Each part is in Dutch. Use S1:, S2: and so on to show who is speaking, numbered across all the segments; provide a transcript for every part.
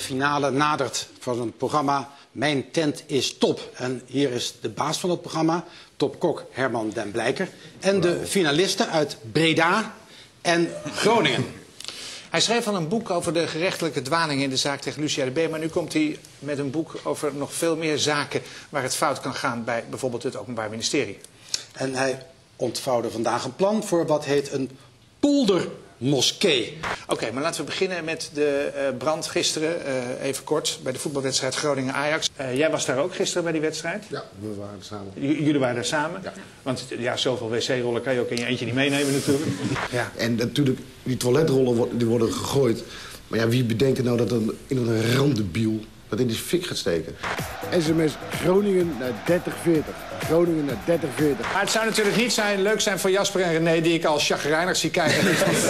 S1: finale nadert van het programma Mijn Tent is Top. En hier is de baas van het programma, topkok Herman den Blijker. En de finalisten uit Breda en Groningen.
S2: Hij schreef al een boek over de gerechtelijke dwaling in de zaak tegen Lucia de B. Maar nu komt hij met een boek over nog veel meer zaken waar het fout kan gaan bij bijvoorbeeld het Openbaar Ministerie.
S1: En hij ontvouwde vandaag een plan voor wat heet een poldermoskee.
S2: Oké, maar laten we beginnen met de brand gisteren, even kort, bij de voetbalwedstrijd Groningen-Ajax. Jij was daar ook gisteren bij die wedstrijd?
S3: Ja, we waren er samen.
S2: Jullie waren daar samen?
S3: Ja.
S2: Want ja, zoveel wc-rollen kan je ook in je eentje niet meenemen natuurlijk. Ja.
S3: En natuurlijk, die toiletrollen die worden gegooid. Maar ja, wie bedenkt er nou dat een randebiel dat in de fik gaat steken?
S4: SMS Groningen naar 3040. Groningen naar 3040.
S2: Maar het zou natuurlijk niet leuk zijn voor Jasper en René, die ik als chagrijnig zie kijken.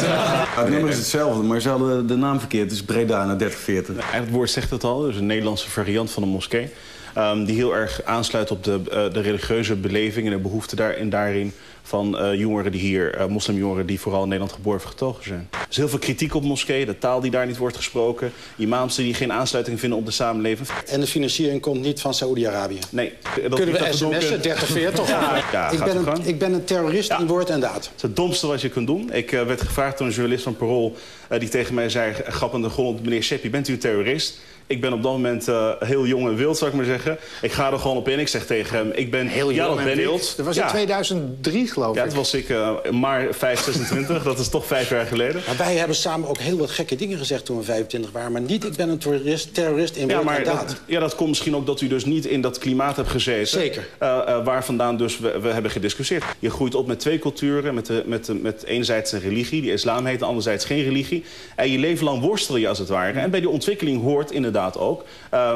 S5: Het nummer is hetzelfde, maar ze hadden de naam verkeerd. Het is Breda naar 3040. Eigenlijk het woord zegt het al, dus een Nederlandse variant van een moskee. Die heel erg aansluit op de religieuze beleving en de behoefte daarin van jongeren die hier, moslimjongeren die vooral in Nederland geboren en getogen zijn. Er is heel veel kritiek op moskeeën, de taal die daar niet wordt gesproken, imams die geen aansluiting vinden op de samenleving.
S1: En de financiering komt niet van Saoedi-Arabië.
S5: Nee.
S1: Kunnen we sms'en, 3040?
S5: Ja,
S1: ik ben een terrorist in woord en daad.
S5: Het is het domste wat je kunt doen. Ik werd gevraagd door een journalist van Parool die tegen mij zei, grappende grond, meneer Seppi, bent u een terrorist? Ik ben op dat moment heel jong en wild, zou ik maar zeggen. Ik ga er gewoon op in. Ik zeg tegen hem, ik ben
S2: heel jong
S5: en wild.
S2: Dat was in 2003, geloof ik.
S5: Ja, dat was ik maar 26. Dat is toch 5 jaar geleden.
S1: Maar wij hebben samen ook heel wat gekke dingen gezegd toen we 25 waren. Maar niet, ik ben een terrorist in woord en daad.
S5: Dat komt misschien ook dat u dus niet in dat klimaat hebt gezeten.
S1: Zeker.
S5: Waar vandaan dus we hebben gediscussieerd. Je groeit op met 2 culturen. Met enerzijds een religie, die islam heet, en anderzijds geen religie. En je leven lang worstel je als het ware. En bij die ontwikkeling hoort inderdaad ook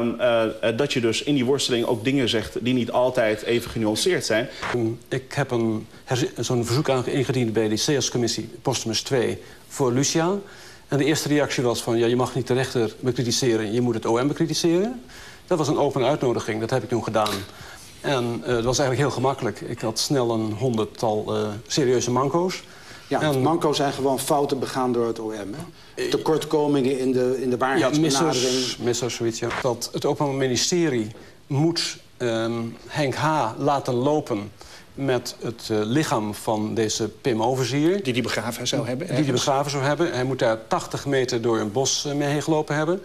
S5: dat je dus in die worsteling ook dingen zegt die niet altijd even genuanceerd zijn.
S6: Ik heb zo'n verzoek ingediend bij de CS-commissie Postumus 2 voor Lucia. En de eerste reactie was van, ja, je mag niet de rechter bekritiseren, je moet het OM bekritiseren. Dat was een open uitnodiging, dat heb ik toen gedaan. En dat was eigenlijk heel gemakkelijk. Ik had snel een 100-tal serieuze manco's.
S1: Ja, en manco's zijn gewoon fouten begaan door het OM. Hè? Tekortkomingen in de waarheidsbenadering.
S6: Missers, zoiets, ja. Dat het Openbaar Ministerie moet Henk H. laten lopen met het lichaam van deze Pim Overzier. Die
S2: begraven zou hebben?
S6: Die begraven zou hebben. Hij moet daar 80 meter door een bos mee heen gelopen hebben.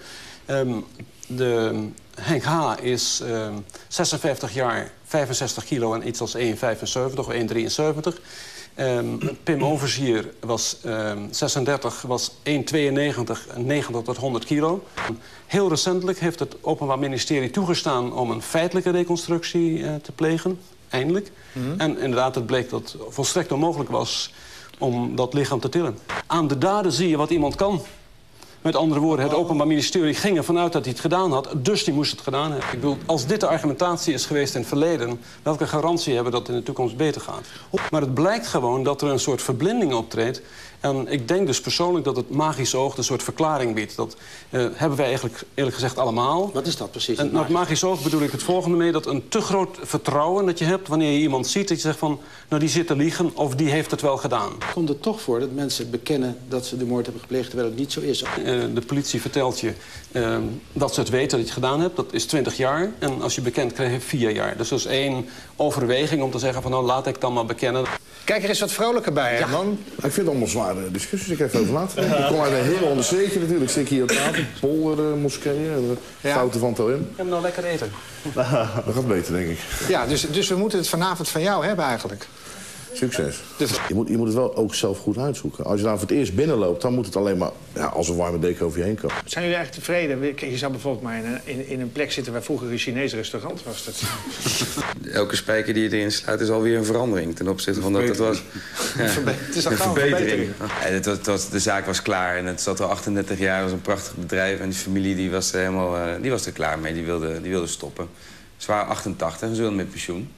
S6: Henk H. is 56 jaar, 65 kilo en iets als 1,75 of 1,73. Pim Overzier was 36, was 1,92, 90 tot 100 kilo. Heel recentelijk heeft het Openbaar Ministerie toegestaan om een feitelijke reconstructie te plegen. Eindelijk. En inderdaad, het bleek dat het volstrekt onmogelijk was om dat lichaam te tillen. Aan de daden zie je wat iemand kan. Met andere woorden, het Openbaar Ministerie ging ervan uit dat hij het gedaan had, dus die moest het gedaan hebben. Ik bedoel, als dit de argumentatie is geweest in het verleden, welke garantie hebben dat het in de toekomst beter gaat? Maar het blijkt gewoon dat er een soort verblinding optreedt. En ik denk dus persoonlijk dat het magische oog een soort verklaring biedt. Dat hebben wij eigenlijk eerlijk gezegd allemaal.
S1: Wat is dat precies?
S6: En met magisch oog bedoel ik het volgende mee, dat een te groot vertrouwen dat je hebt wanneer je iemand ziet, dat je zegt van, nou die zit te liegen of die heeft het wel gedaan.
S1: Komt het toch voor dat mensen bekennen dat ze de moord hebben gepleegd terwijl het niet zo is?
S6: De politie vertelt je dat ze het weten dat je het gedaan hebt. Dat is 20 jaar. En als je bekent, krijg je 4 jaar. Dus dat is 1 overweging om te zeggen van, nou laat ik dan maar bekennen.
S2: Kijk, er is wat vrolijker bij, hè, man?
S4: Ik vind het allemaal zware discussies. Ik heb even laten denken. Ik kom uit een heel onderstreekje natuurlijk. Ik zit hier op tafel. Polder, moskeeën, fouten van het OM.
S6: Ik heb nou lekker eten.
S4: Dat gaat beter, denk ik.
S2: Ja, dus we moeten het vanavond van jou hebben eigenlijk.
S4: Succes. Je moet het wel ook zelf goed uitzoeken. Als je daar voor het eerst binnenloopt, dan moet het alleen maar als een warme deken over je heen komen.
S2: Zijn jullie eigenlijk tevreden? Je zou bijvoorbeeld maar in een plek zitten waar vroeger een Chinees restaurant was.
S7: Elke spijker die je erin sluit is alweer een verandering ten opzichte van dat het was. Ja,
S2: het is een
S7: verbetering. Ja, de zaak was klaar en het zat al 38 jaar, het was een prachtig bedrijf. En die familie die was er klaar mee, die wilde stoppen. Ze waren 88 en ze wilden met pensioen.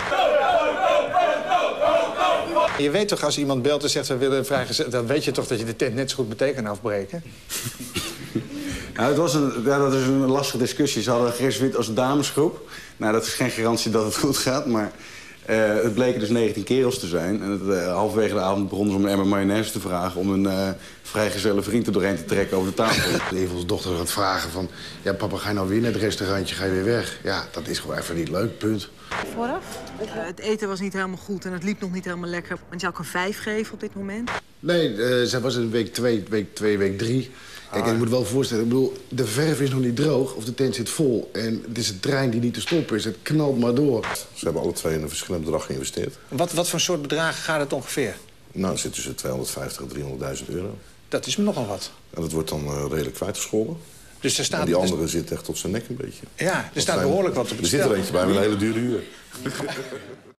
S2: Je weet toch, als iemand belt en zegt we willen vrijgezet, dan weet je toch dat je de tent net zo goed meteen kan afbreken?
S5: Nou, dat is een lastige discussie. Ze hadden gereserveerd als damesgroep. Nou, dat is geen garantie dat het goed gaat, maar Het bleken dus 19 kerels te zijn. En halverwege de avond begonnen ze om een emmer mayonaise te vragen... om een vrijgezelle vriend er doorheen te trekken over de tafel.
S3: Een van onze dochters gaat vragen van... ja, papa, ga je nou weer naar het restaurantje, ga je weer weg? Ja, dat is gewoon even niet leuk, punt.
S8: Vooraf? Het eten was niet helemaal goed en het liep nog niet helemaal lekker. Want je zou ook een 5 geven op dit moment?
S3: Nee, zij was in week 2, week 3. Kijk, en je moet wel voorstellen, ik bedoel, de verf is nog niet droog of de tent zit vol. En het is een trein die niet te stoppen is, het knalt maar door.
S4: Ze hebben alle twee in een verschillend bedrag geïnvesteerd.
S2: Wat voor soort bedragen gaat het ongeveer?
S4: Nou, het zit tussen 250 en 300.000 euro.
S2: Dat is me nogal wat.
S4: En dat wordt dan redelijk kwijtgescholden.
S2: Dus er staat,
S4: en die andere zit echt tot zijn nek een beetje.
S2: Ja, er staat behoorlijk wat op het
S4: spel. Er zit er eentje bij met een hele dure huur.